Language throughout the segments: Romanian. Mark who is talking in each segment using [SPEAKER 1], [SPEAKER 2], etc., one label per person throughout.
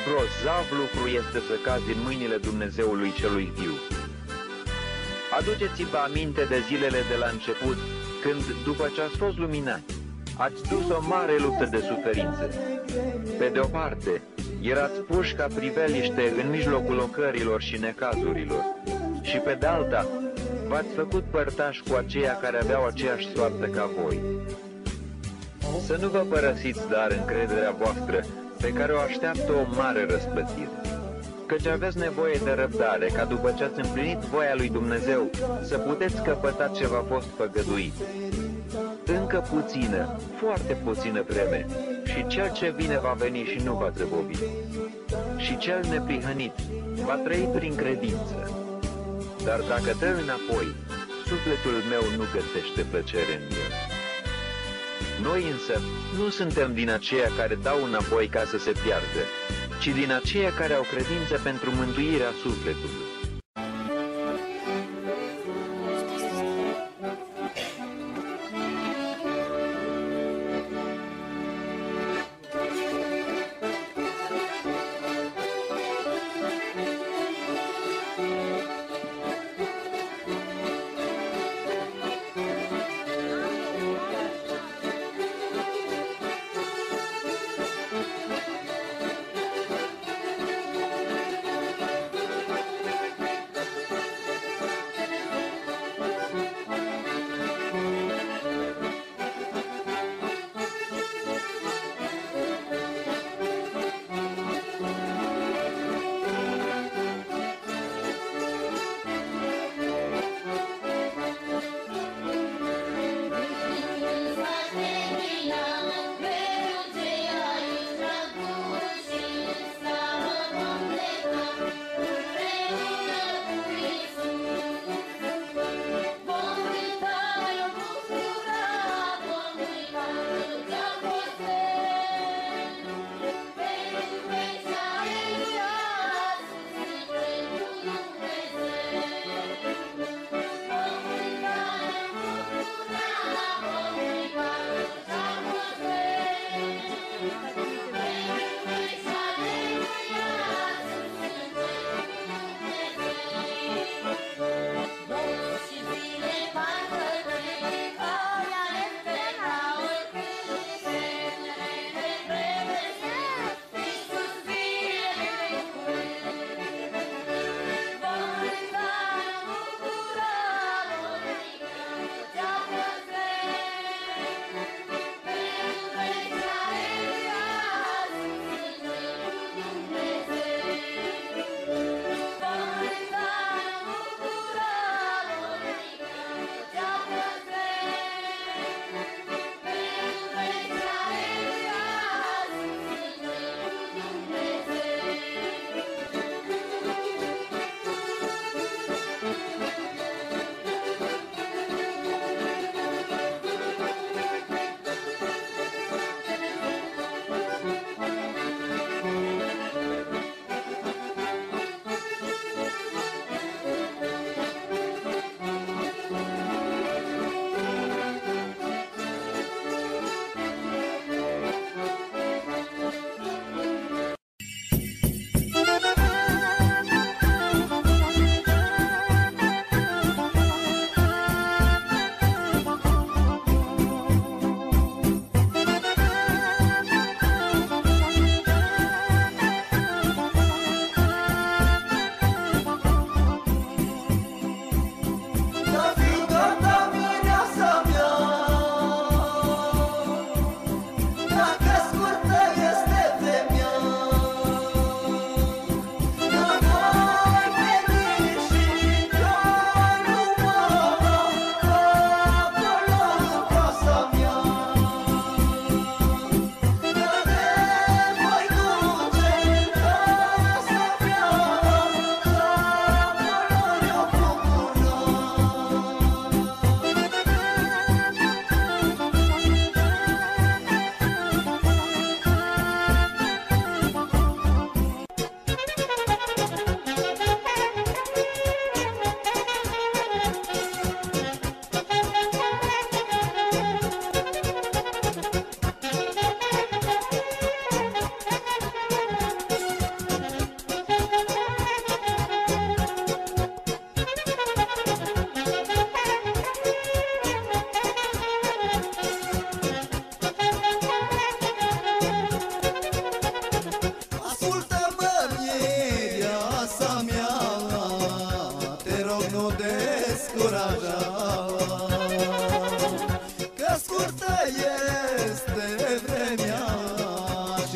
[SPEAKER 1] grozav lucru este să cazi în mâinile Dumnezeului celui viu. Aduceți-vă aminte de zilele de la început, când, după ce ați fost luminați, ați dus o mare luptă de suferințe. Pe de o parte, erați puși ca priveliște în mijlocul ocărilor și necazurilor, și pe de alta, v-ați făcut părtași cu aceia care aveau aceeași soartă ca voi. Să nu vă părăsiți, dar, încrederea voastră, pe care o așteaptă o mare răsplătire. Căci aveți nevoie de răbdare, ca după ce ați împlinit voia lui Dumnezeu, să puteți căpăta ce v-a fost făgăduit. Încă puțină, foarte puțină vreme, și cel ce vine va veni și nu va zăbovi. Și cel neprihănit va trăi prin credință. Dar dacă dă înapoi, sufletul meu nu găsește plăcere în el. Noi însă nu suntem din aceia care dau înapoi ca să se piardă, ci din aceia care au credință pentru mântuirea sufletului.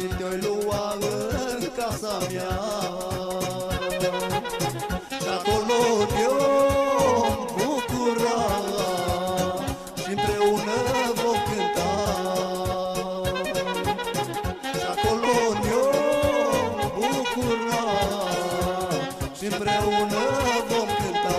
[SPEAKER 2] și te-oi lua în casa mea. Și acolo ne-om bucura și împreună vom cânta. Și acolo ne-om bucura și împreună vom cânta.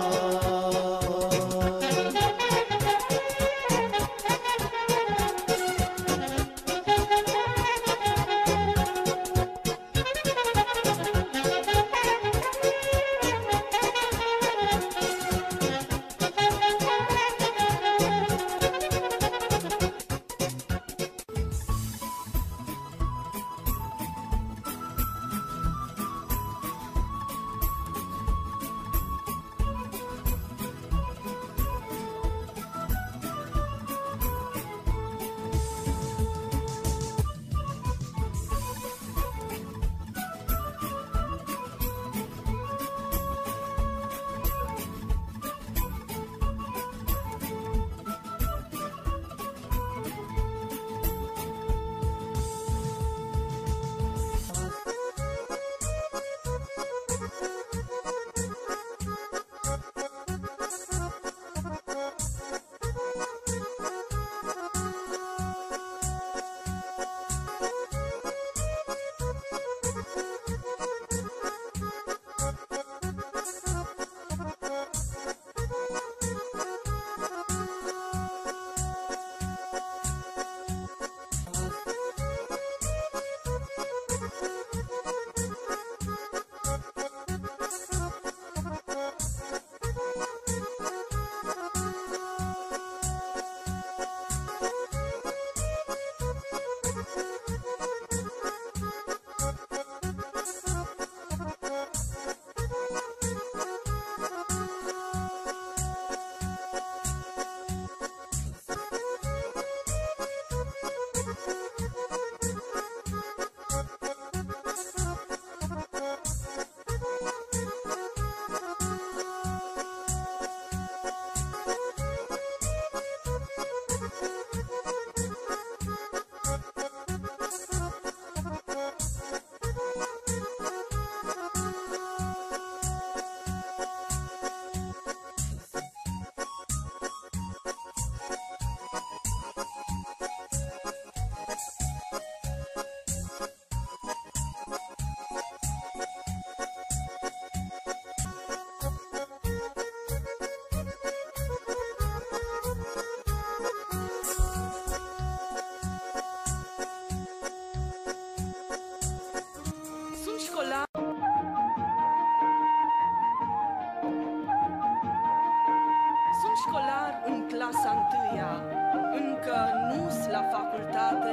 [SPEAKER 3] Sunt școlar în clasa 1-a, încă nu-s la facultate.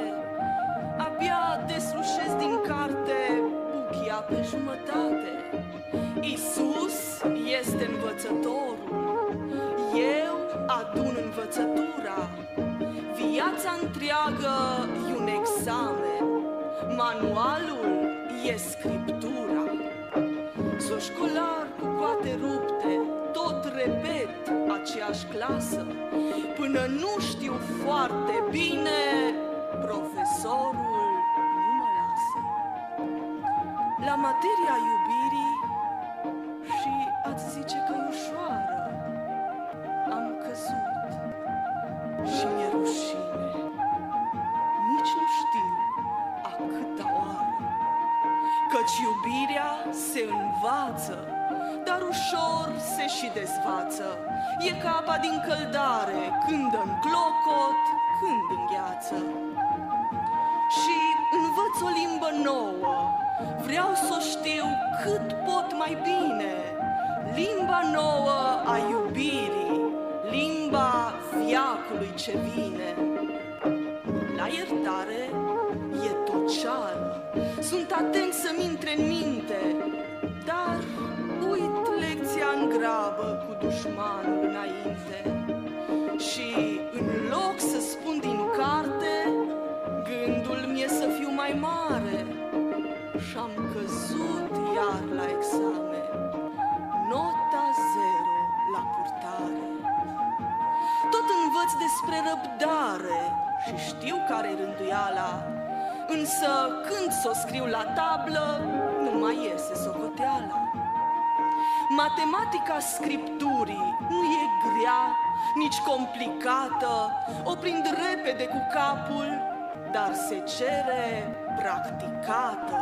[SPEAKER 3] Abia deslușesc din carte buchia pe jumătate. Iisus este învățătorul, eu adun învățătura. Viața întreagă e un examen, manualul e scriptura. Sunt școlar cu coate rupte, tot repet aceeași clasă, până nu știu foarte bine, profesorul nu mă lasă. La materia iubirii, și ați zice că e ușoară, am căzut și mi-e rușine. Nici nu știu a câta oară, căci iubirea se învață, dar ușor se și dezvață. E ca apa din căldare, când în clocot, când în gheață. Și învăț o limbă nouă, vreau să o știu cât pot mai bine. Limba nouă a iubirii, limba veacului ce vine. La iertare e toceală, sunt atent să-mi intre în minte, dar uit lecția în grabă cu dușmanul înainte. Și în loc să spun din carte, gândul mi-e să fiu mai mare. Și-am căzut iar la examen, nota 0 la purtare. Tot învăț despre răbdare și știu care-i rânduiala, însă când s-o scriu la tablă, nu mai iese socoteala. Matematica scripturii nu e grea, nici complicată, o prind repede cu capul, dar se cere practicată.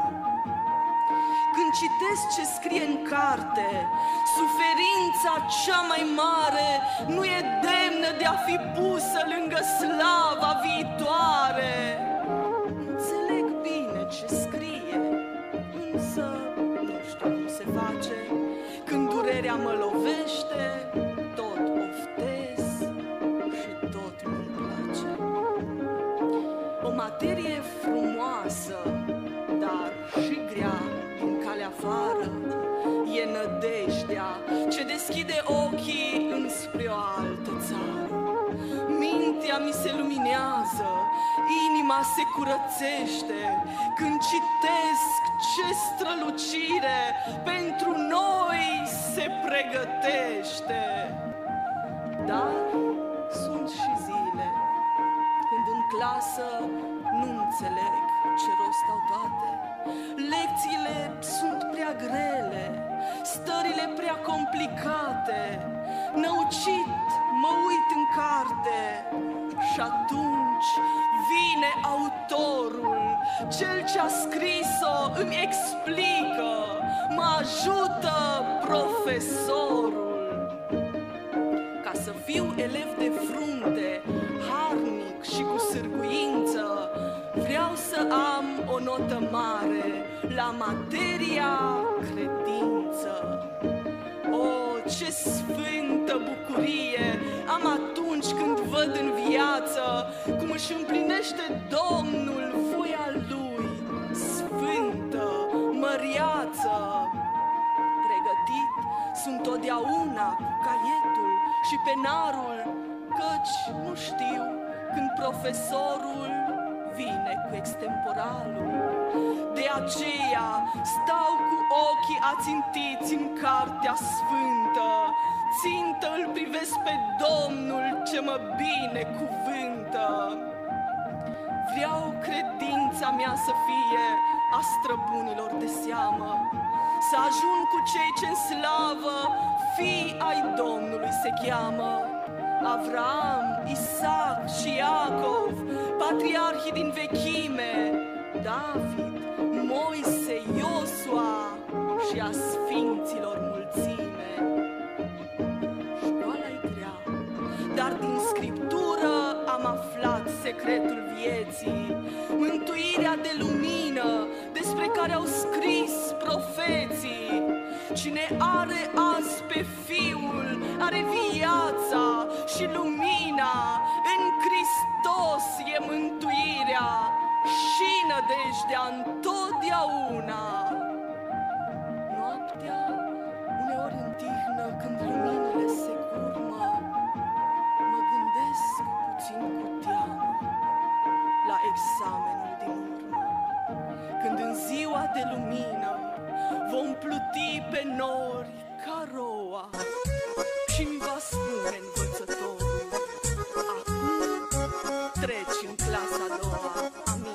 [SPEAKER 3] Când citesc ce scrie în carte, suferința cea mai mare nu e demnă de a fi pusă lângă slava viitoare. Înțeleg bine ce scrie, însă nu știu cum se face. Când durerea mă lovește, tot oftez și tot nu-mi place. O materie frumoasă, dar și grea din calea afară, e nădejdea ce deschide ochii înspre o altă țară. Mintea mi se luminează, inima se curățește când citesc ce strălucire pentru noi se pregătește. Dar sunt și zile când în clasă nu înțeleg ce rost au toate. Lecțiile sunt prea grele, stările prea complicate. Năucit mă uit în carte și atunci vine autorul, cel ce-a scris-o îmi explică, mă ajută profesorul. Ca să fiu elev de frunte, harnic și cu sârguință, vreau să am o notă mare la materia credință. O, ce sfântă bucurie am atunci când văd în viață cum își împlinește Domnul voia Lui, sfântă, măriață. Pregătit sunt totdeauna cu caietul și penarul, căci nu știu când profesorul vine cu extemporalul. De aceea stau cu ochii ațintiți în cartea sfântă, țintă îl privesc pe Domnul ce mă binecuvântă. Vreau credința mea să fie a străbunilor de seamă, să ajung cu cei ce-n slavă fii ai Domnului se cheamă. Avram, Isaac și Iacov, patriarhii din vechime, David, Moise, Iosua și a sfinților mulțime. Școala-i grea, dar din Scriptură am aflat secretul vieții, mântuirea de lumină despre care au scris profeții. Cine are azi pe Fiul, are viața și lumina, în Hristos e mântuirea și nădejdea întotdeauna. Noaptea, uneori în tihnă, când luminile se curmă, mă gândesc puțin cu teamă la examenul din urmă, când în ziua de lumină vom pluti pe nori ca roa și-mi va spune învățătorul: acum treci în clasa a doua. Amin.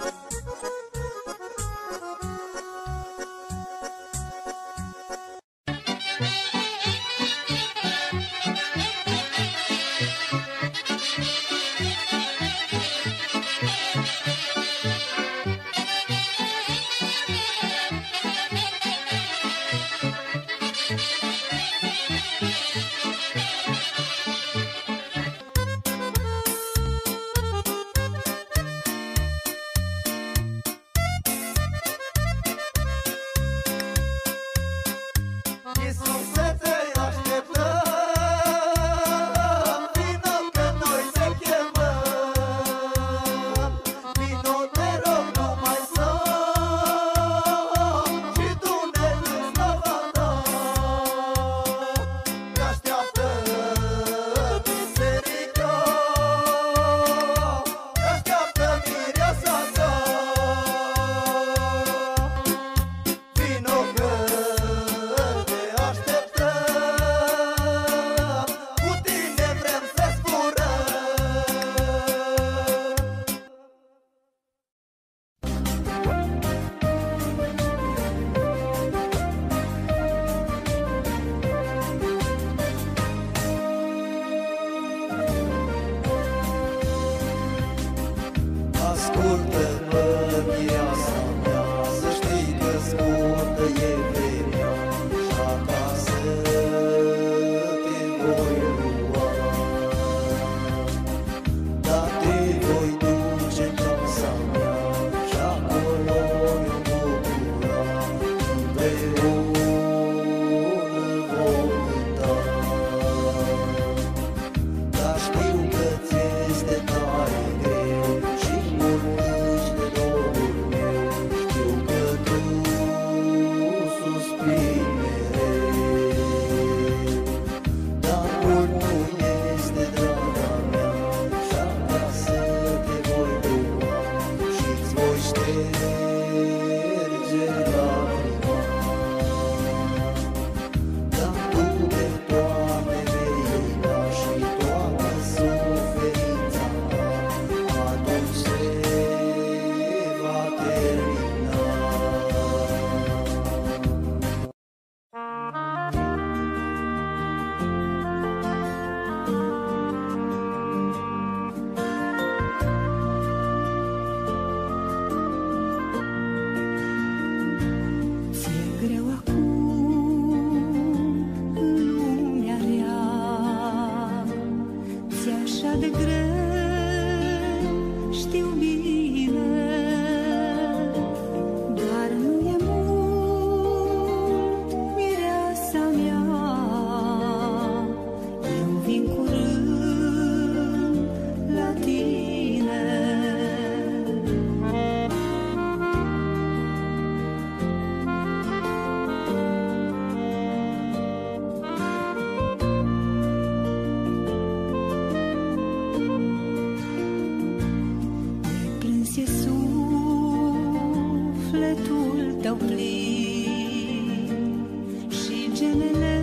[SPEAKER 4] tău plin și genele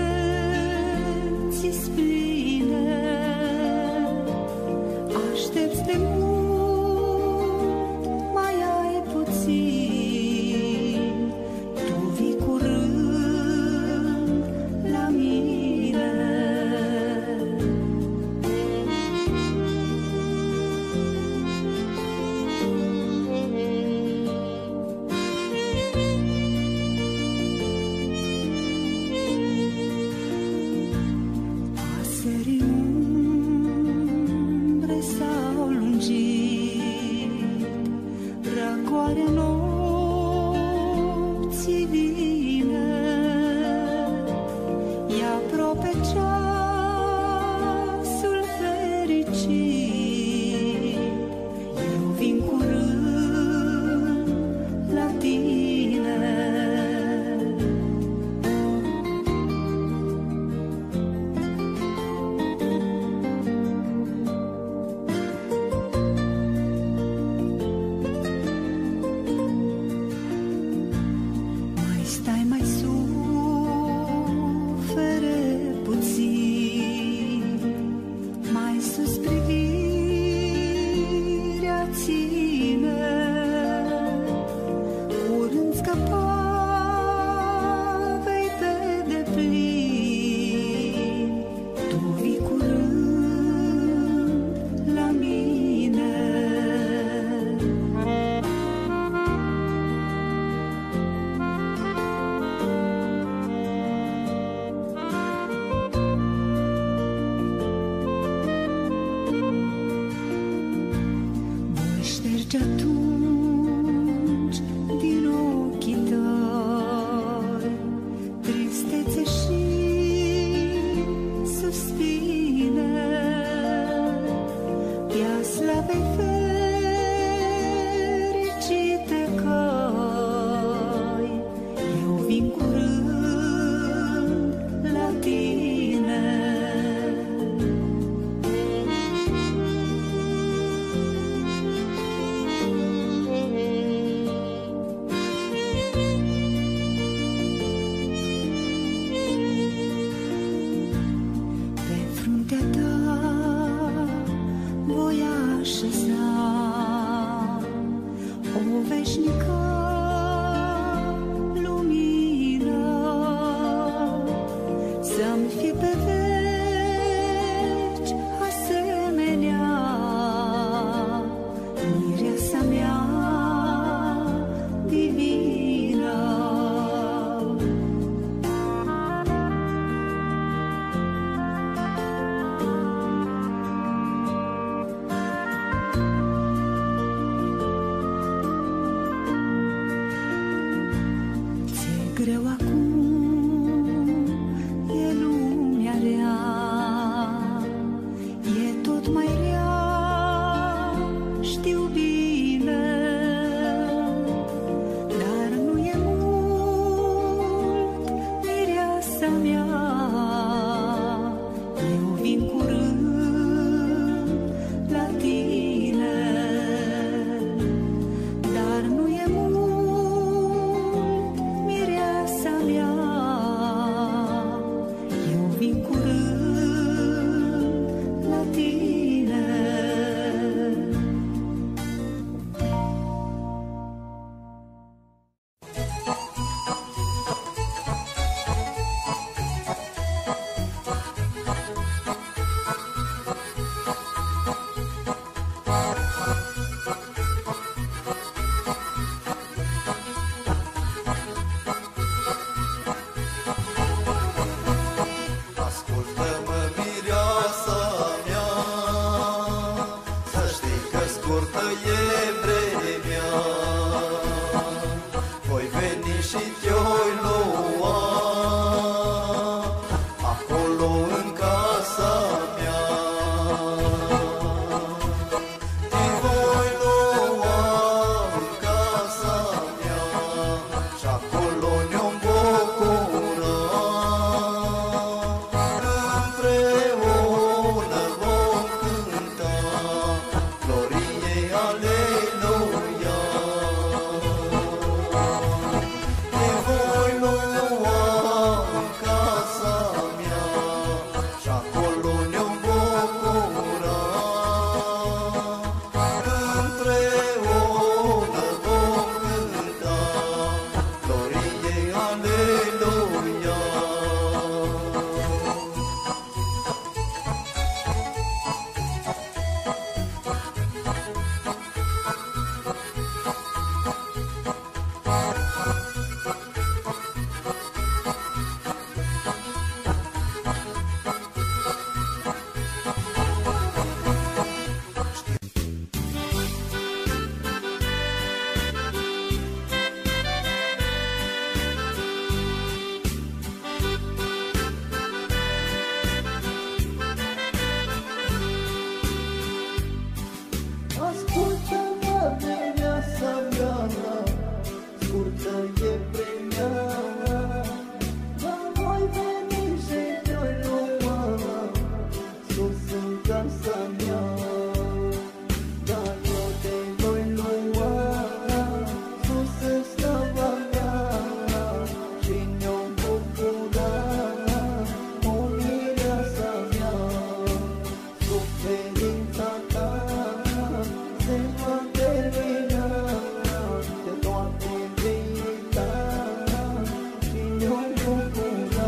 [SPEAKER 4] ți spline. Aștepți de mult, mai ai puțin, tu vii curând la mine. Pasării umbre s-au lungit, răcoare nopții vine, e aproape ceasul fericit, eu vin curând la tine. Mai stai, mai sufere puțin, mai sus privirea ține, curând scăpa vei pe deplin, tu vii curând la mine. Voi șterge atunci din ochii tăi tristețe și suspine, pe-a slavei fericite căi, eu vin curând la tine. Pe fruntea ta voi așeza o veșnică lumină, să-mi fie pe veci asemenea, mireasa mea divină. Ți-e greu acum, e lumea rea, e tot mai rea, știu bine, dar nu e mult, mireasa mea, eu vin curând la tine, dar nu e mult, mireasa mea,
[SPEAKER 2] scurtă e vremea, dar voi veni și te-o lua sus în casa mea. Dar eu te voi lua sus în slava mea și ne-o bucura o mireasa mea. Suferința ta se va termina, de toate vei uita și ne-o bucura.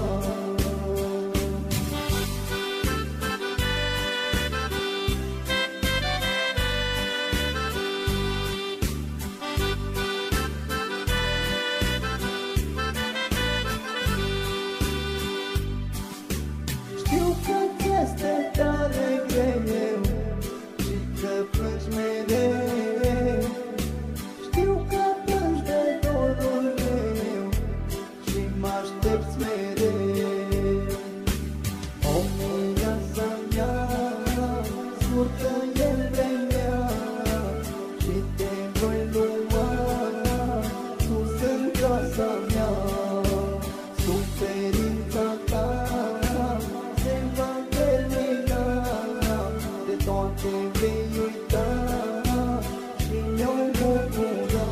[SPEAKER 2] Știu că ți-este tare greu și că plângi mereu. Știu că plângi de dorul meu și mă aștepți mereu. O mireasa mea, scurtă e vremea și te voi lua sus în casa mea. Suferința ta se va termina, de toate vei uita și ne-o bucura.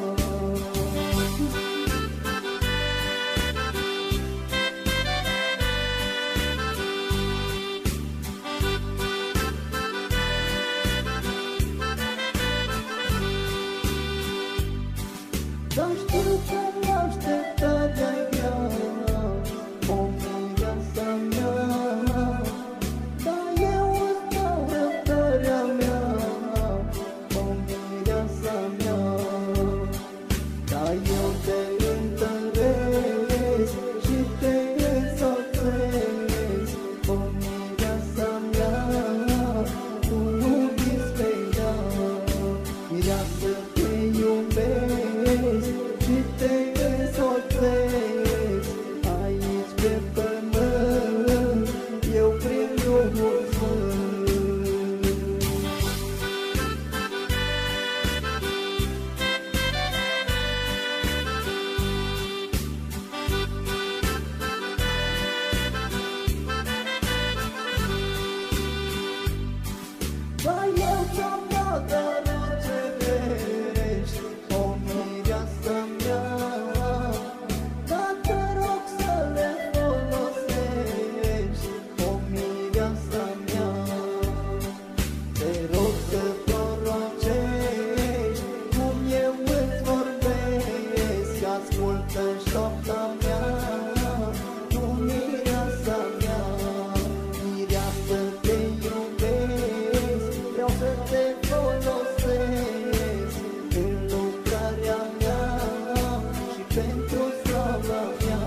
[SPEAKER 2] Dar știu că așteptarea-i grea, o mireasa mea, dar eu îți dau răbdarea mea, o mireasa mea. Dar eu te întăresc și te însoțesc, o mireasa mea, tu nu disperia. Mireasă, te iubesc și te însoțesc, aici pe pământ, eu prin Duhul Sfânt. Dar eu ți-am dat darul cerești, o mireasă mea, dar te rog să le folosești, o mireasa mea. Te rog să prorocești cum eu îți vorbesc, ascultă șopta mea, tu mireasa mea. Mireasă, te iubesc, vreau să te folosesc în lucrarea mea și pentru slava mea.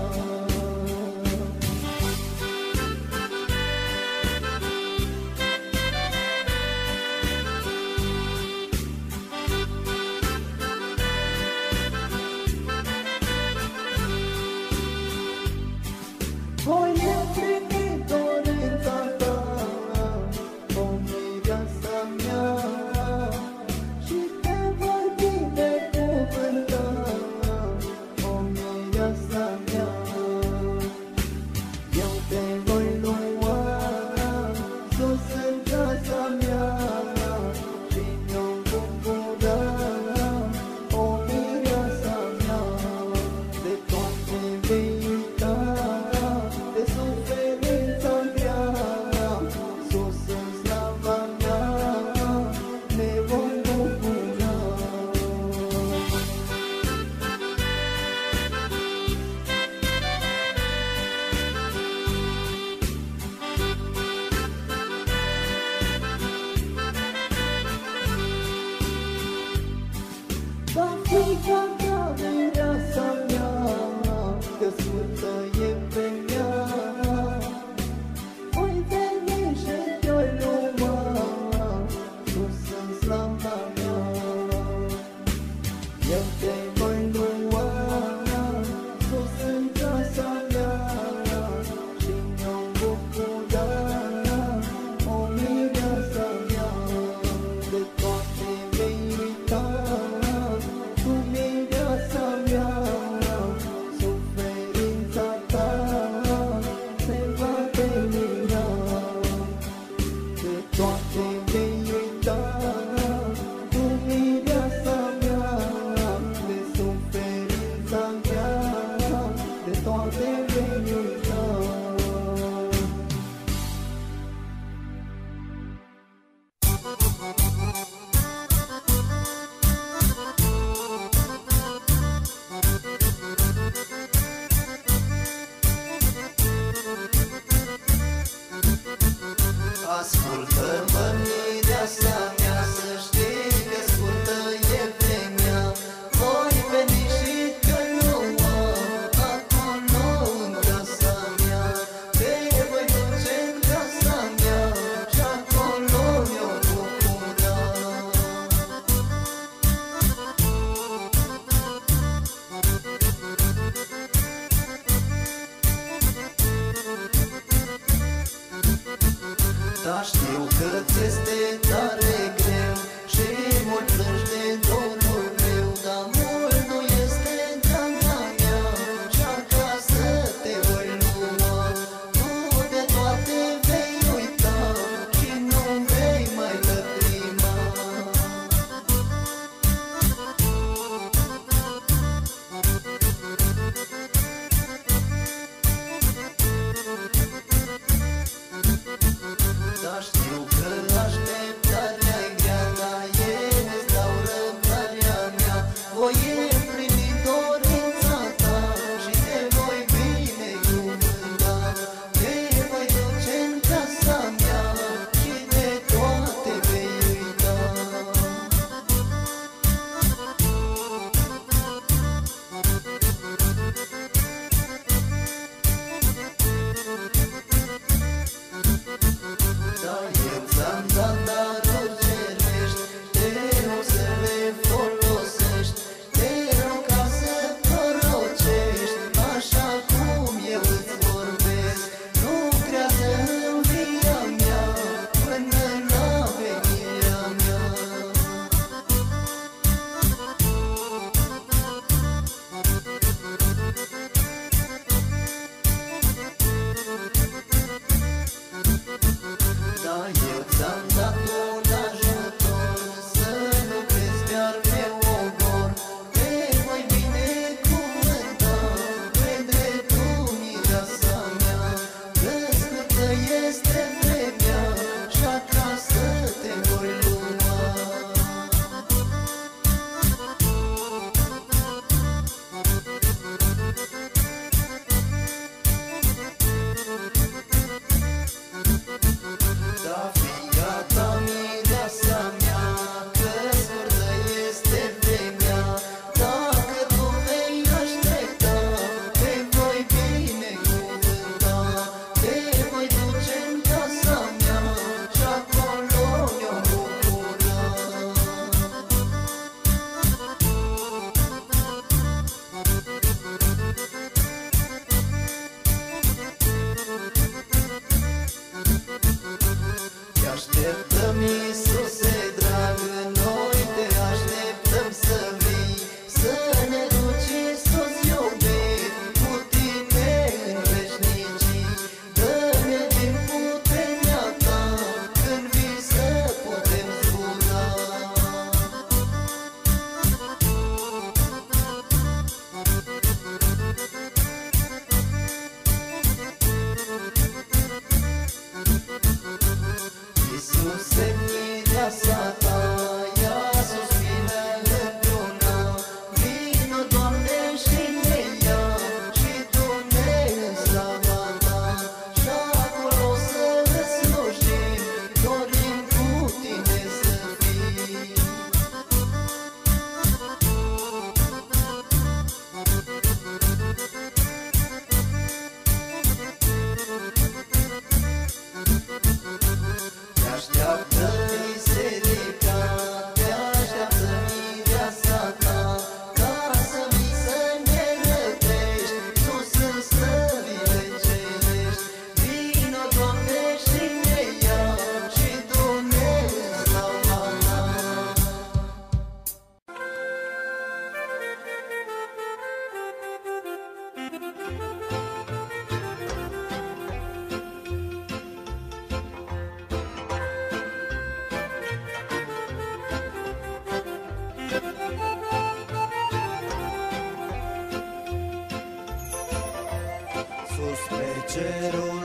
[SPEAKER 2] sus pe cerul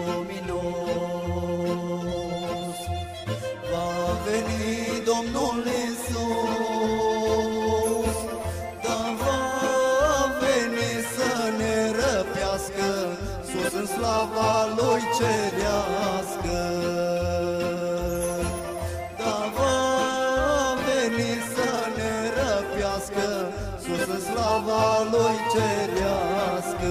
[SPEAKER 2] luminos. Va veni Domnul Iisus, dar va veni să ne răpească sus în slava Lui cerească. Dar va veni să ne răpească sus în slava Lui cerească.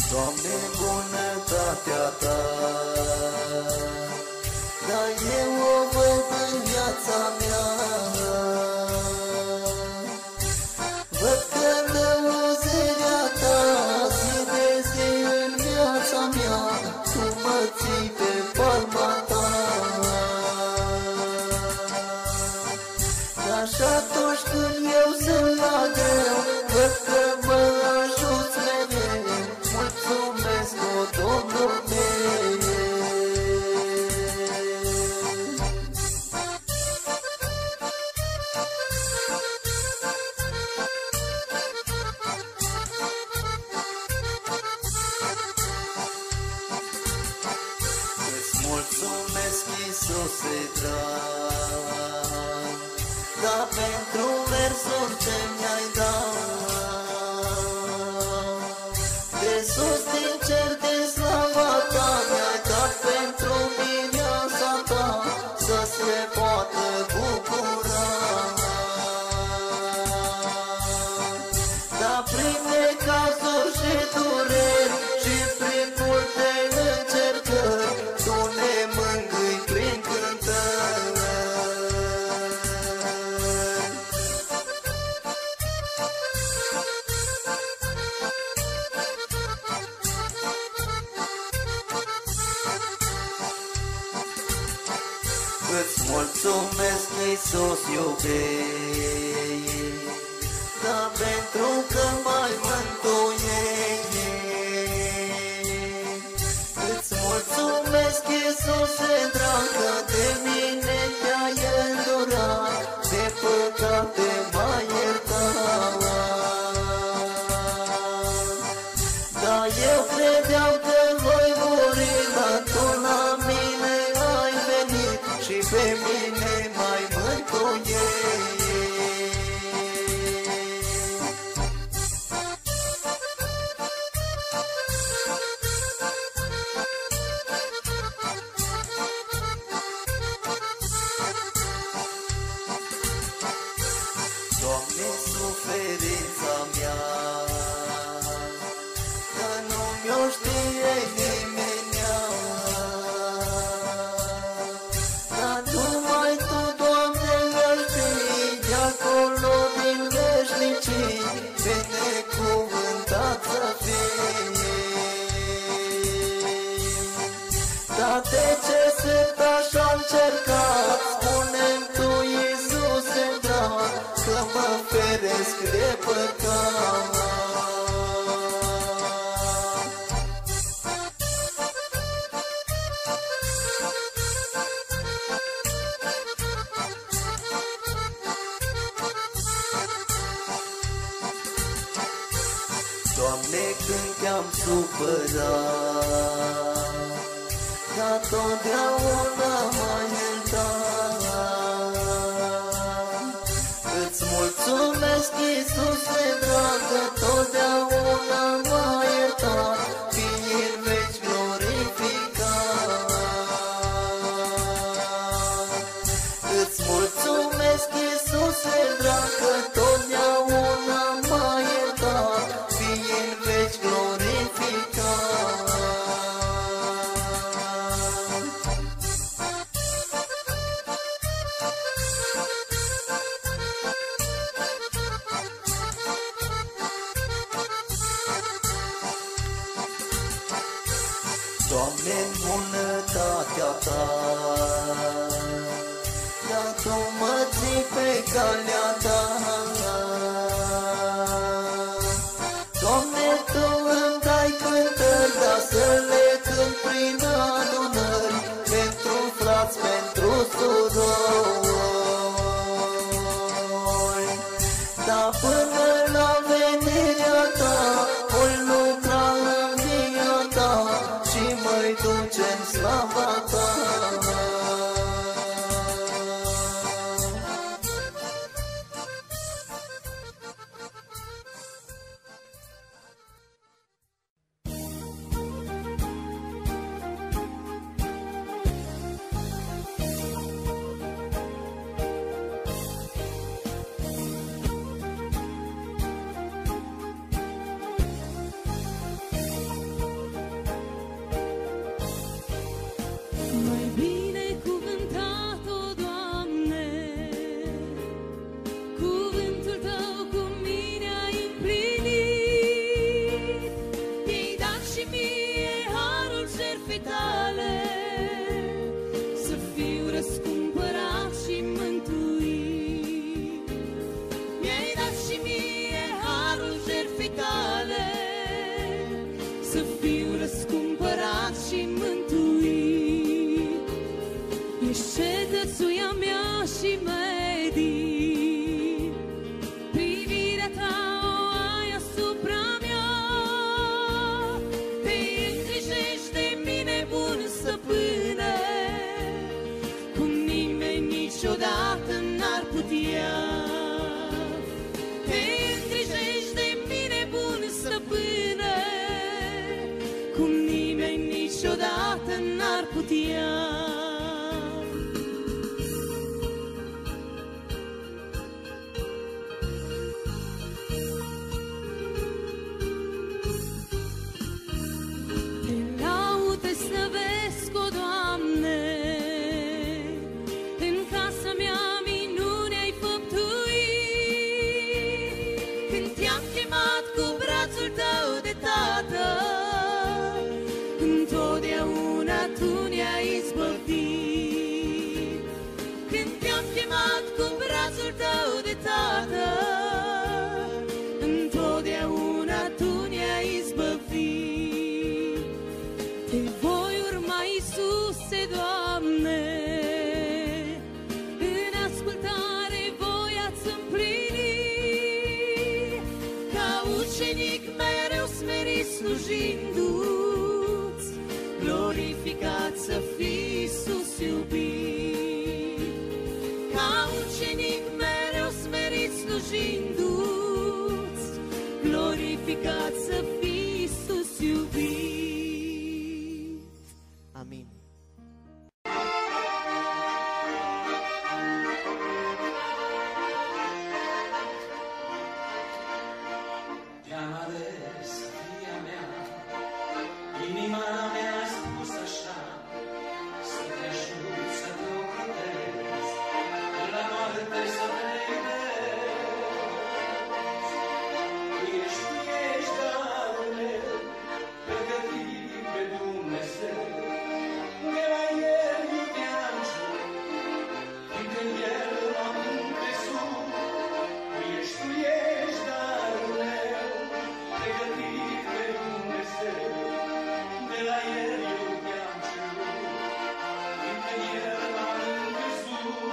[SPEAKER 2] Doamne, bunătatea Ta, dar eu o văd în viața mea. Văd că lăuzirea Ta zi de zi în viața mea, Tu mă ții pe palma Ta. Și atunci când eu sunt la greu, văd că mă ajuți mereu. Mulțumesc, o Domnul meu. Îți mulțumesc, Iisuse drag, dar pentru versuri ce mi-ai dat. De sus din cer, din slava Ta, mi-ai dat pentru mireasa Ta, să se poată bucura. Dar prin necazuri și dureri și prin multe încercări, Tu ne mângâi prin cântări. Îți mulțumesc, Iisus iubesc, dar pentru că m-ai mântuit. Îți mulțumesc, Iisuse drag, că de mine te-ai îndurat, de păcate m-ai iertat. Dar eu credeam că voi muri, dar Tu la mine ai venit și pe mine m-ai mântuit. Doamne, suferința mea, că nu mi-o știe nimenea, dar numai Tu, Doamne, mi-ai ști, de acolo din veșnicii, binecuvântat să fii. Dar de ce sunt așa încercat? Spune-mi Tu, Iisuse drag, că mă feresc de păcat. Doamne, când Te-am supărat, dar totdeauna m-ai iertat. Îți mulțumesc, Iisuse drag, că totdeauna m-ai iertat, fii în veci glorificat. Îți mulțumesc, Iisuse drag, că totdeauna m-ai iertat, fii în veci glorificat. Doamne, în bunătatea Ta, dar Tu mă ții pe calea Ta. Doamne, Tu îmi dai cântări, dar să le cânt prin adunări, pentru frați, pentru surori. Dar până la venirea Ta, voi lucra în via Ta și mă-i duce în slava Ta.
[SPEAKER 4] ea. Te laud, te slăvesc, o Doamne, în casa mea minune ai făptuit. Când te-am chemat cu brațul tău de tată, întotdeauna tu ne-ai izbăvit. Când te-am chemat cu brațul tău de tată, întotdeauna tu ne-ai izbăvit. Te voi urma, Iisuse, Doamne, în ascultare voia-ți împlini. Ca ucenic mereu smerit slujindu-ți, glorificat să fii, Iisus iubit. Ca ucenic mereu smerit slujindu-ți, glorificat să fii, Iisus iubit.
[SPEAKER 2] Amin.
[SPEAKER 5] Te-am ales, fia mea, inima mea a spus așa, să te ajut să te ocrotezi, la moarte să te iubești. Tu ești darul meu, pregătit pe Dumnezeu, de la El eu te-am cerut, fiindcă El m-a împesut. Tu ești darul meu, pregătit pe Dumnezeu, de la El eu te-am cerut, fiindcă El m-a împesut.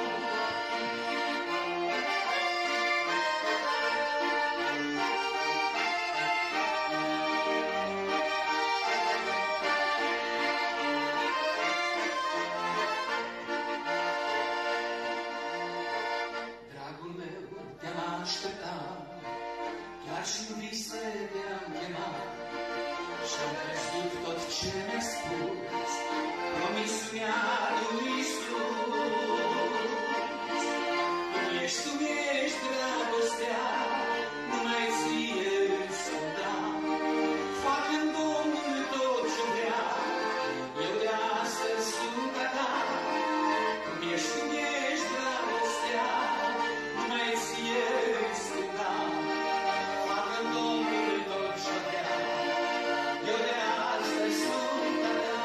[SPEAKER 5] Dragul meu, te-am așteptat, chiar și în vise te-am chemat, și-am crezut tot ce mi-ai spus, promisiunea lui Iisus. Tu ești dragostea, numai ție îți o dau, fac în Domnul tot ce vrea, eu de astăzi sunt a ta. Tu ești dragostea, numai ție îți o dau, fac în Domnul tot ce vrea, eu de astăzi sunt a ta.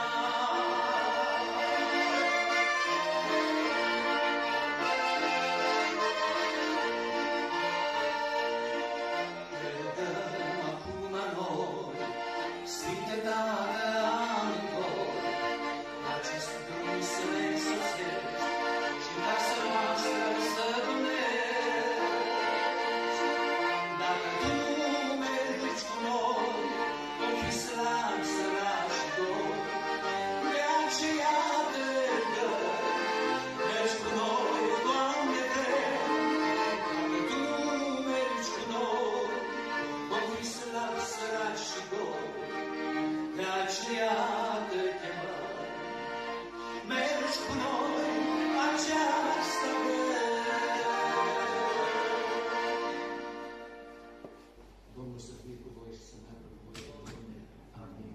[SPEAKER 5] Predăm acum noi, Sfinte Tată amândoi, acest drum să ne însoțești și în casa noastră să domnești. Dacă tu mergi cu noi, vom fi slabi, săraci și goi, de aceea te rugăm, mergi cu noi, Doamne, drept. Dacă tu mergi cu noi, vom fi slabi, săraci și goi, de aceea te chemăm. Mergi cu noi această vreme. Domnul să fie cu voi și să meargă cu voi. Amin.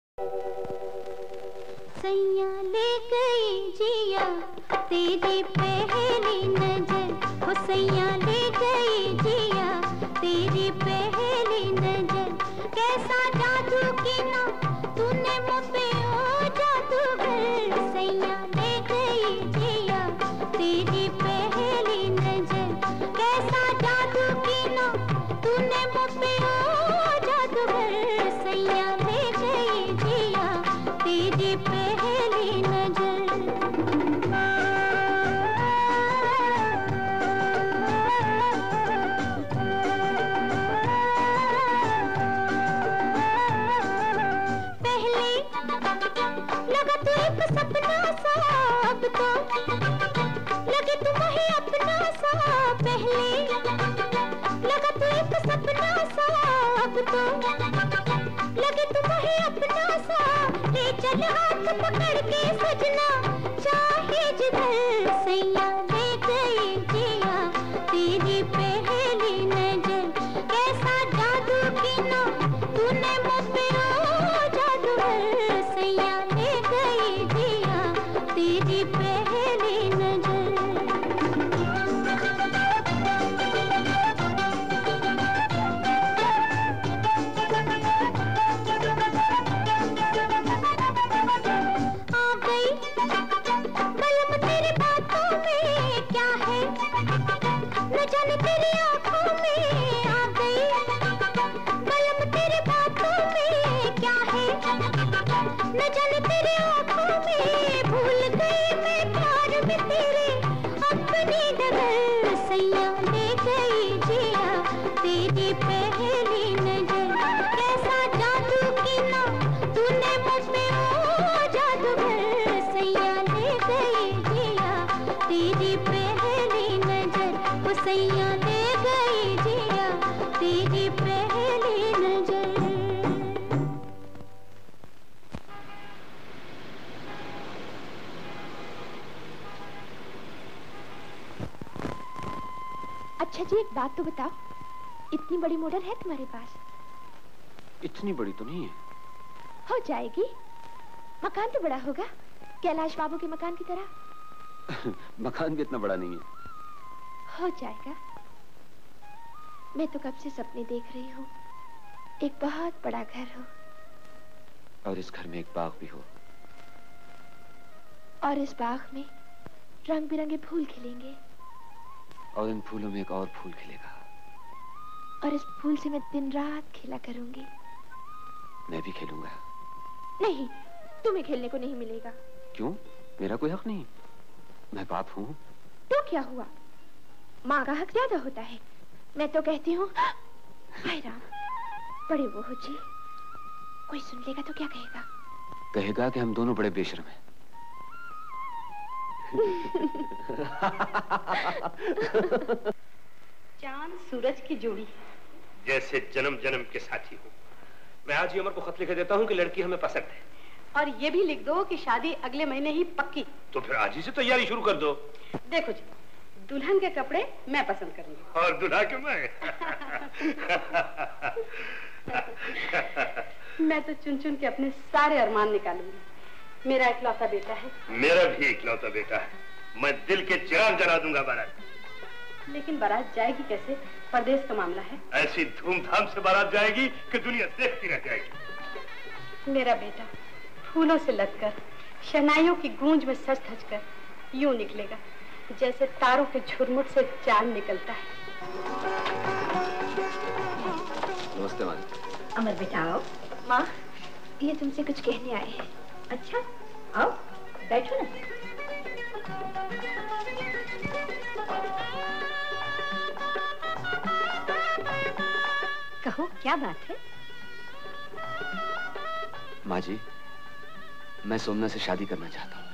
[SPEAKER 6] सैया ले गई जिया तेरे पे तो लगे तुम्हें अपना सा, पहले लगा तो एक सपना सा, अब तो लगे तुम्हें अपना सा। ले चल हाथ पकड़ के सजना, चाहे जिधर सैया ले गई जिया तेरी पहली नजर। कैसा जादू किया तूने मुझ पे, ओ जादूगर सैया ले गई जिया तेरी पहली नजर। न जाने तेरी आँखों में आ गई, बलम तेरे बातों में क्या है, न जाने तेरी आँखों में भूल गई मैं प्यार में तेरे अपनी डगर सैया ले गई जिया तेरी पहली नजर। कैसा जादू किया तूने मुझ पे, ओ जादूगर सैया ले गई जिया तेरी पहली नजर। वो सैया ले गई जिया तेरी पहली नजर। अच्छा जी, एक बात तो बताओ, इतनी बड़ी मोटर है तुम्हारे पास?
[SPEAKER 7] इतनी बड़ी तो नहीं है।
[SPEAKER 6] हो जाएगी, मकान तो बड़ा होगा कैलाश बाबू के मकान की तरह।
[SPEAKER 7] मकान भी इतना बड़ा नहीं है।
[SPEAKER 6] हो जाएगा। मैं तो कब से सपने देख रही हूँ, एक बहुत बड़ा घर हो,
[SPEAKER 7] और इस घर में एक बाग भी हो,
[SPEAKER 6] और इस बाग में रंग बिरंगे फूल खिलेंगे,
[SPEAKER 7] और इन फूलों में एक और फूल खिलेगा,
[SPEAKER 6] और इस फूल से मैं दिन रात खेला करूंगी।
[SPEAKER 7] मैं भी खेलूंगा।
[SPEAKER 6] नहीं, तुम्हें खेलने को नहीं मिलेगा।
[SPEAKER 7] क्यों? मेरा कोई हक नहीं, मैं बाप हूँ।
[SPEAKER 6] तो क्या हुआ, माँ का हक ज्यादा होता है। मैं तो कहती हूँ, हाय राम, बड़े वो हो जी, कोई सुन लेगा तो क्या कहेगा?
[SPEAKER 7] कहेगा कि हम दोनों बड़े बेशर्म हैं।
[SPEAKER 8] चांद सूरज की जोड़ी,
[SPEAKER 9] जैसे जन्म जन्म के साथी हो। मैं आज ही अमर को खत लिख देता हूँ कि लड़की हमें पसंद है,
[SPEAKER 8] और ये भी लिख दो कि शादी अगले महीने ही पक्की।
[SPEAKER 9] तो फिर आज ही से तैयारी शुरू कर दो।
[SPEAKER 8] देखो जी, दुल्हन के कपड़े मैं पसंद करूंगी,
[SPEAKER 9] और दुल्हा क्यों मैं?
[SPEAKER 8] मैं तो चुन चुन के अपने सारे अरमान निकालूंगी। मेरा इकलौता बेटा है।
[SPEAKER 9] मेरा भी इकलौता बेटा है। मैं दिल के चिराग जला दूंगा बारात।
[SPEAKER 8] लेकिन बारात जाएगी कैसे? परदेश का मामला है।
[SPEAKER 9] ऐसी धूमधाम से बारात जाएगी कि दुनिया देखती रह जाएगी।
[SPEAKER 8] मेरा बेटा फूलों से लदकर, शहनाइयों की गूंज में सज धज कर यूं निकलेगा जैसे तारों के झुरमुट से चांद निकलता है।
[SPEAKER 7] नमस्ते माँ।
[SPEAKER 6] अमर बेटा आओ। माँ, ये तुमसे कुछ कहने आए हैं।
[SPEAKER 8] अच्छा, आओ बैठो ना। कहो, क्या बात है?
[SPEAKER 7] माँ जी, मैं सोमना से शादी करना चाहता हूँ।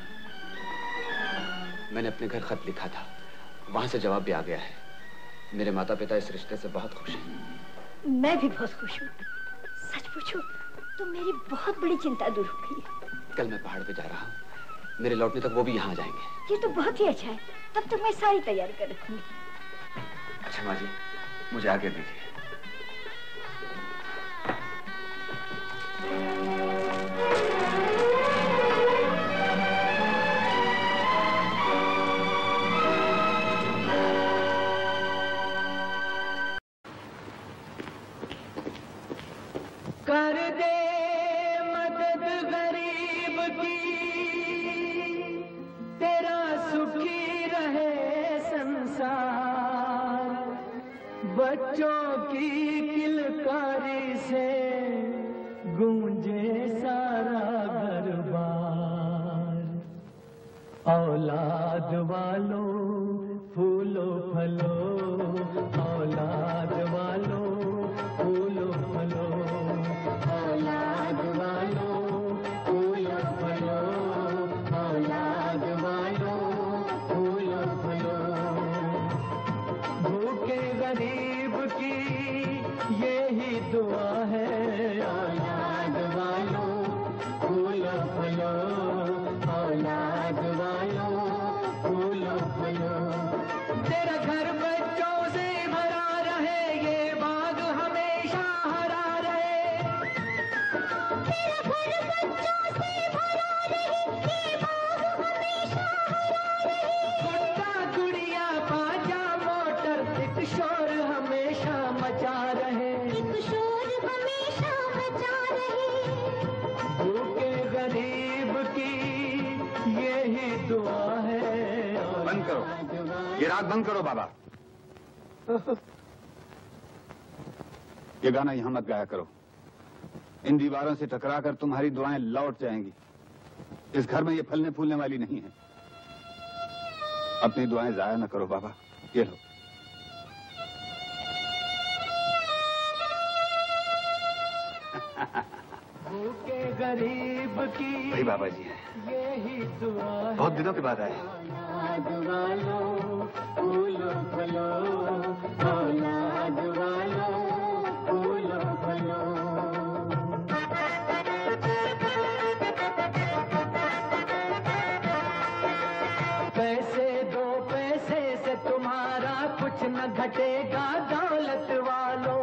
[SPEAKER 7] मैंने अपने घर खत लिखा था, वहां से जवाब भी आ गया है। मेरे माता पिता इस रिश्ते से बहुत खुश हैं।
[SPEAKER 6] मैं भी बहुत खुश हूँ। सच पूछूं तो मेरी बहुत बड़ी चिंता दूर हो गई है।
[SPEAKER 7] कल मैं पहाड़ पे जा रहा हूँ, मेरे लौटने तक वो भी यहाँ आ जाएंगे।
[SPEAKER 6] ये तो बहुत ही अच्छा है, तब तक मैं सारी तैयारी कर रखूंगी।
[SPEAKER 7] अच्छा माँ जी, मुझे आगे दीजिए।
[SPEAKER 2] कर दे मदद गरीब की, तेरा सुखी रहे संसार। बच्चों की किलकारी से गूंजे सारा दरबार। औलाद वालों फूलो फलो, औलाद वालों फूलो फलो, औलाद वालों फूलो फलो, औलाद वालों
[SPEAKER 10] दुआ है।
[SPEAKER 11] बंद करो, ये राग बंद करो बाबा। ये गाना यहां मत गाया करो। इन दीवारों से टकराकर तुम्हारी दुआएं लौट जाएंगी। इस घर में ये फलने फूलने वाली नहीं है। अपनी दुआएं जाया न करो बाबा। ये लो।
[SPEAKER 10] भूखे गरीब की
[SPEAKER 11] वही बाबा जी हैं।
[SPEAKER 10] यही दुआ है।
[SPEAKER 11] बहुत दिनों के बाद आए।
[SPEAKER 10] वालो फूलो फलो, औलाद वालो फूलो फलो। पैसे दो पैसे से तुम्हारा कुछ न घटेगा दौलत वालों।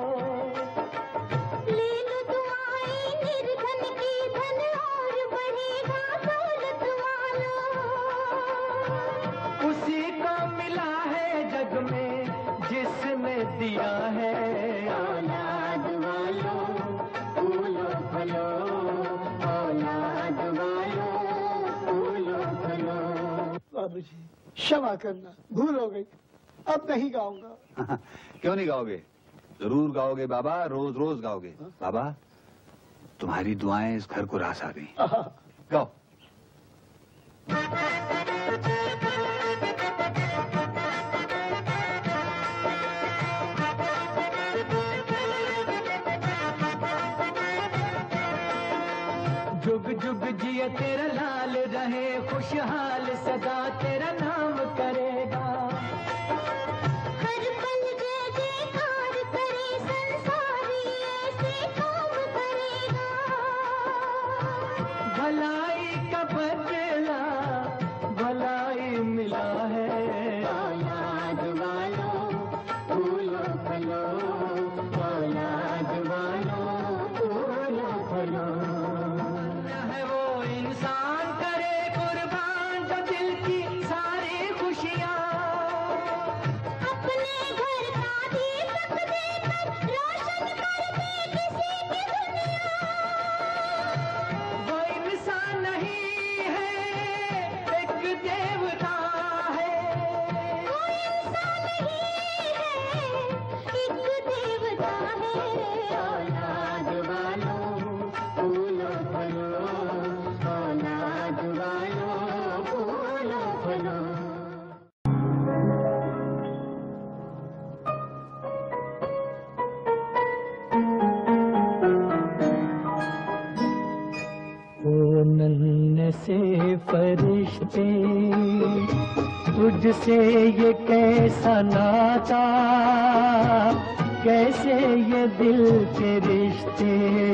[SPEAKER 10] उसी को मिला है जग में जिसने दिया है। औलाद वालों फूलो फलो, औलाद वालों फूलो फलो।
[SPEAKER 12] बाबूजी क्षमा करना, भूल हो गई, अब नहीं गाऊंगा।
[SPEAKER 11] क्यों नहीं गाओगे? जरूर गाओगे बाबा, रोज रोज गाओगे। बाबा तुम्हारी दुआएं इस घर को रास आ गई। गाओ।
[SPEAKER 10] जुग जुग जिए तेरा लाल रहे, खुशहाल सदा तेरा नाम करेगा।
[SPEAKER 6] हर पल जय जयकार करे, संसारी ऐसे काम करेगा।
[SPEAKER 10] भलाई का बदला भलाई मिला है। औलाद वालों फूलो फलो, औलाद वालों फूलो फलो। है वो इंसान करे कुर्बान जो दिल की सारी खुशियाँ
[SPEAKER 6] अपने घर का दीपक देकर रोशन कर दे किसी की दुनिया।
[SPEAKER 10] वो इंसान नहीं है, एक देवता है।
[SPEAKER 6] वो इंसान नहीं है, एक देवता है।
[SPEAKER 10] औलाद वालों फूलो फलो, औलाद वालों फूलो फलो। ओ नन्हे से फरिश्ते तुझसे ये कैसा नाता, कैसे ये दिल के रिश्ते।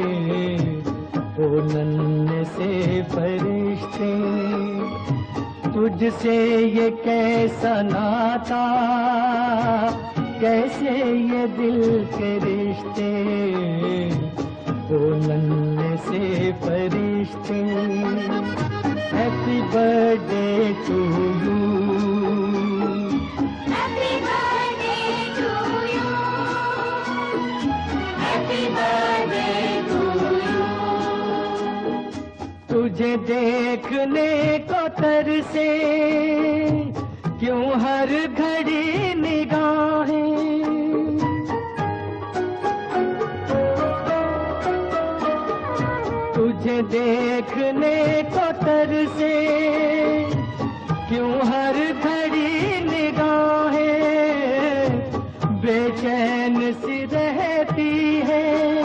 [SPEAKER 10] ओ नन्हे से फरिश्ते तुझसे ये कैसा नाता, कैसे ये दिल के रिश्ते। ओ नन्हे से फरिश्ते happy birthday to you,
[SPEAKER 6] happy birthday to you, happy birthday to you.
[SPEAKER 10] तुझे देखने को तरसे क्यों हर घड़ी निगाहें। तुझे देखने को तरसे क्यों हर घड़ी निगाहें। बेचैन सी रहती है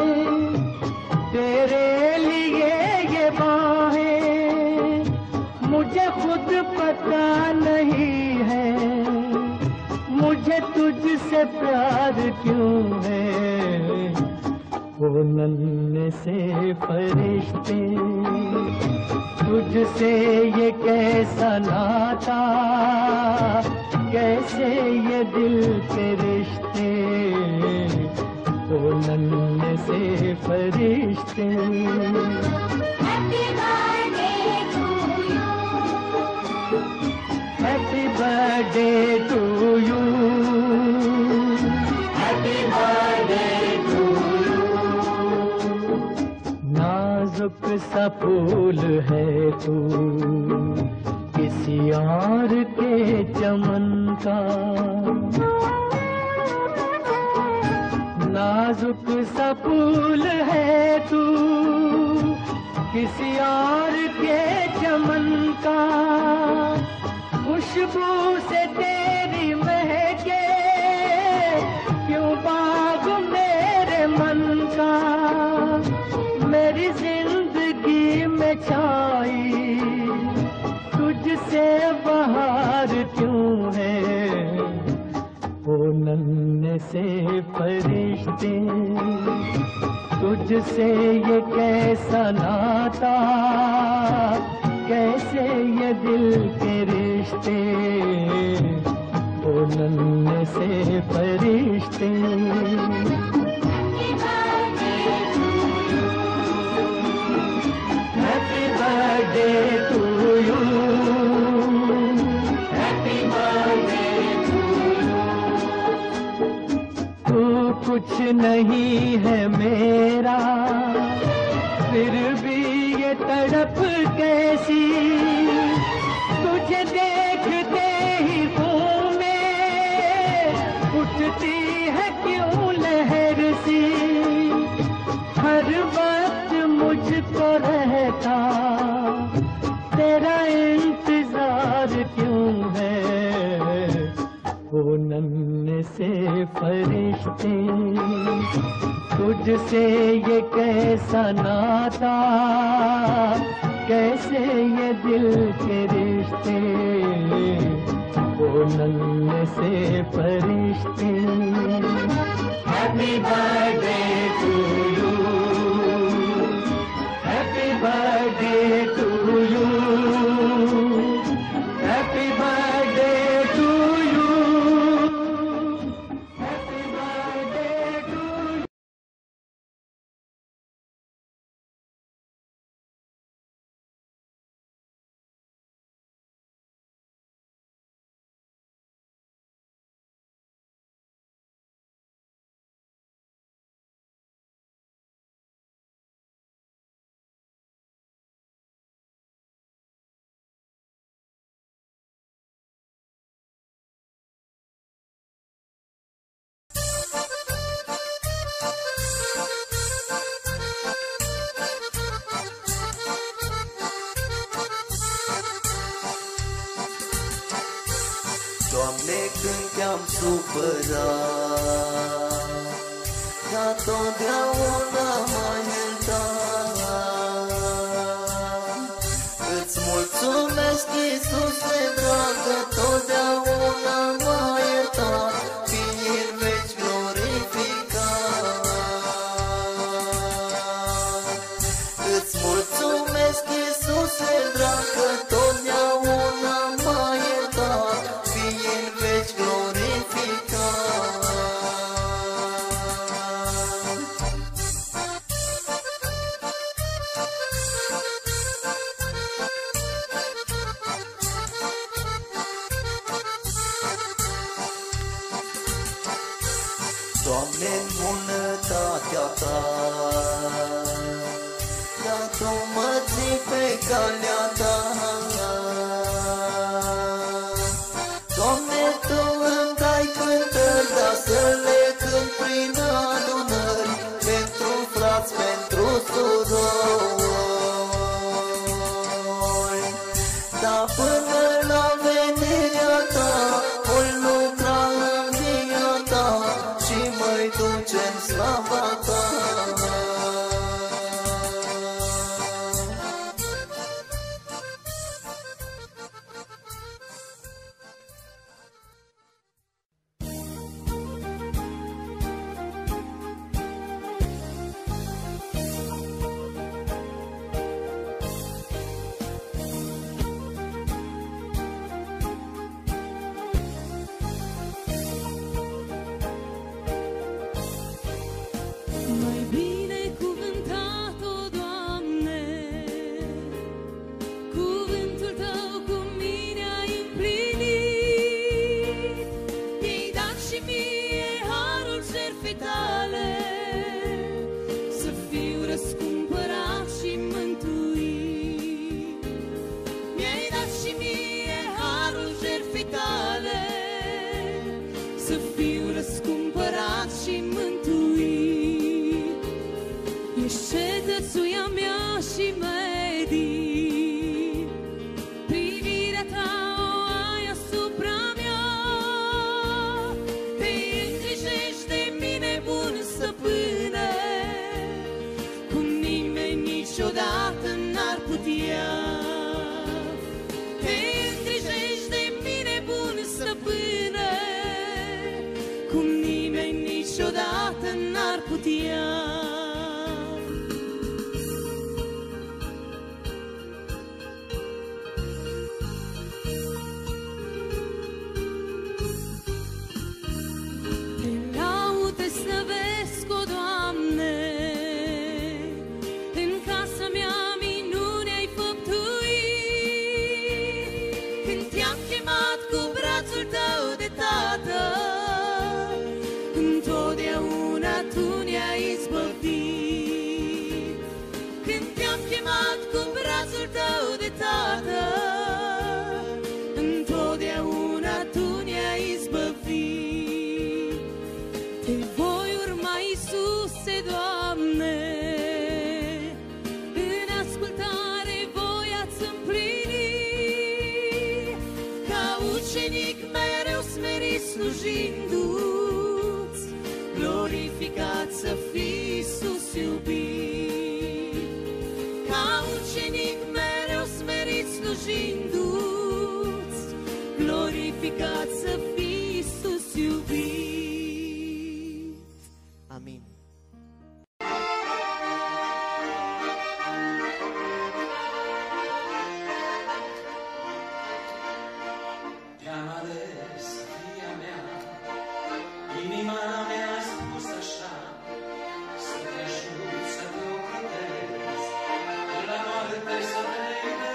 [SPEAKER 10] तेरे लिए ये बाहें। मुझे खुद पता नहीं है मुझे तुझसे प्यार क्यों है। ओ नन्हे से फरिश्ते तुझसे ये कैसा नाता, कैसे ये दिल के रिश्ते। ओ नन्हे से फरिश्ते
[SPEAKER 6] happy birthday to you,
[SPEAKER 10] happy birthday to you, happy birthday to you. नाजुक सा फूल है तू, किसी और के चमन का। नाजुक सा फूल है तू किसी और के चमन का। खुशबू से तेरी महके क्यों बाग मेरे मन का। मेरी जिंदगी में छाई तुझसे बहार क्यों है। वो नन्हे से फरिश्ते तुझसे ये कैसा नाता। कैसे ये दिल के रिश्ते वो नन्हे से फरिश्ते। Happy birthday to you, happy birthday to you. तू कुछ नहीं है मेरा फिर भी ये तड़प कैसी। तुझे देखते ही मुंह में उठती है क्यों लहर सी। हर वक्त मुझको रहता तेरा इंतजार क्यों है। वो नन्हे से फरिश्ते तुझसे ये कैसा नाता। कैसे ये दिल के रिश्ते वो नन्हे से फरिश्ते। Happy birthday to you, happy birthday to you, happy birthday to you, happy birthday to you.
[SPEAKER 2] Doamne, când te-am supărat, dar totdeauna m-ai iertat. Îți mulțumesc, Iisuse dragă, totdeauna m-ai iertat. Fii în veci glorificat. Îți mulțumesc, Iisuse dragă, totdeauna m-ai iertat. Fii în veci glorificat. Doamne, în bunătatea Ta, dar Tu mă ții pe calea Ta. Doamne, Tu îmi dai cântări, dar să le cânt prin adunări, pentru frați, pentru surori. Dar până la venirea Ta, voi lucra în via Ta și mă-i duce în slava Ta.
[SPEAKER 4] putea. Te îngrijești de mine, bun stăpâne, cum nimeni niciodată n-ar putea. Întotdeauna tu ne-ai izbăvit. Când te-am chemat cu brațul tău de tată, întotdeauna tu ne-ai izbăvit. Te voi urma, Iisuse, Doamne, în ascultare voia-ți împlini. Ca ucenic mereu smerit slujindu-ți, glorificat să fii, Iisus iubit. Ca ucenic mereu smerit slujindu-ți, glorificat să fii, Iisus iubit.
[SPEAKER 13] Amin.
[SPEAKER 5] Te-am ales, fia mea, inima mea a spus așa, să te ajut să te ocrotezi, la moarte să te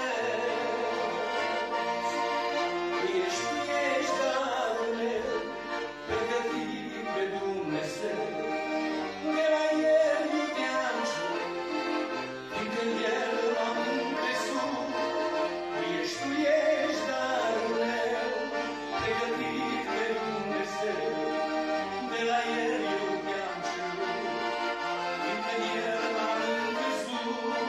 [SPEAKER 5] iubești. Tu ești darul meu, pregătit de Dumnezeu, de la El eu te-am jurat, fiindcă El m-a împrețut. Tu ești darul meu, pregătit de Dumnezeu, de la El eu te-am cerut, fiindcă El m-a împrețut.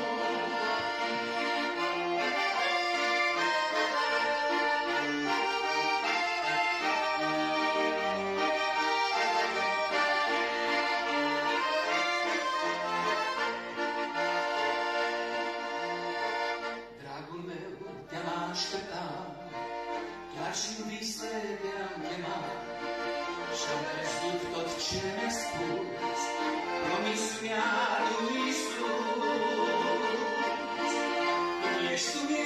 [SPEAKER 5] Dragul meu, te-am așteptat, chiar și în vise te-am chemat, și-am crezut tot ce mi-ai spus, promisiunea lui Iisus. Ești tu